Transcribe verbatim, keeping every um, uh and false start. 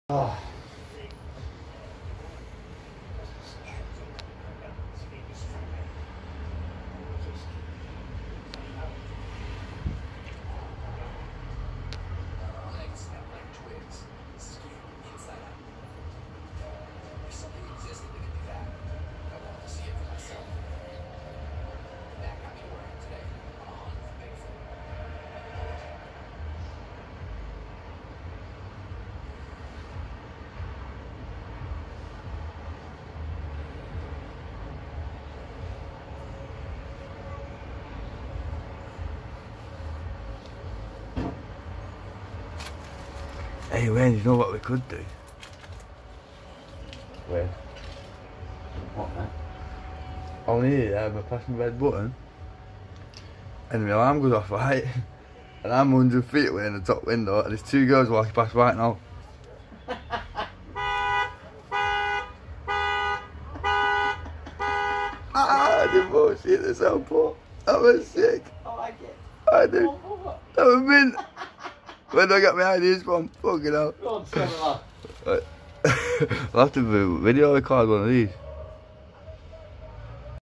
Oh. Hey, Wayne, you know what we could do? Where? What, man? Only here, I have a press my red button, and the alarm goes off, right? And I'm one hundred feet away in the top window, and there's two girls walking past right now. Ah, the bullshit, the sound port. That was sick. I like it. I do. That was mint. Where do I get my ideas from? Fucking hell. Go on, sell it off. I'll have to video record one of these.